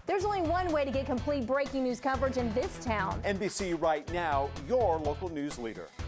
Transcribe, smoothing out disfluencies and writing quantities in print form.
There's only one way to get complete breaking news coverage in this town. NBC Right Now, your local news leader.